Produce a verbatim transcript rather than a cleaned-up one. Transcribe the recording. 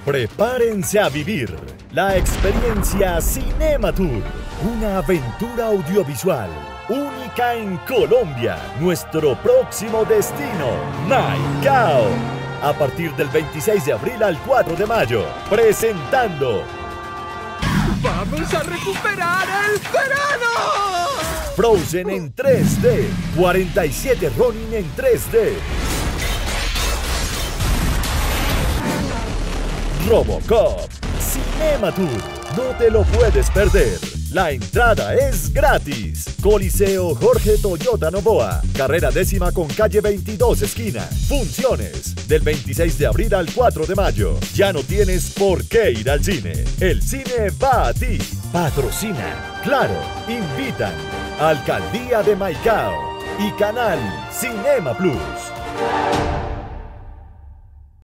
Prepárense a vivir la experiencia Cinema Tour, una aventura audiovisual única en Colombia. Nuestro próximo destino, Maicao. A partir del veintiséis de abril al cuatro de mayo, presentando ¡Vamos a recuperar el verano! Frozen en tres D, cuarenta y siete Ronin en tres D, Robocop, Cinema Tour, no te lo puedes perder. La entrada es gratis. Coliseo Jorge Toyota Novoa, carrera décima con calle veintidós esquina. Funciones del veintiséis de abril al cuatro de mayo. Ya no tienes por qué ir al cine. El cine va a ti. Patrocina, claro, invitan Alcaldía de Maicao y Canal Cinema Plus.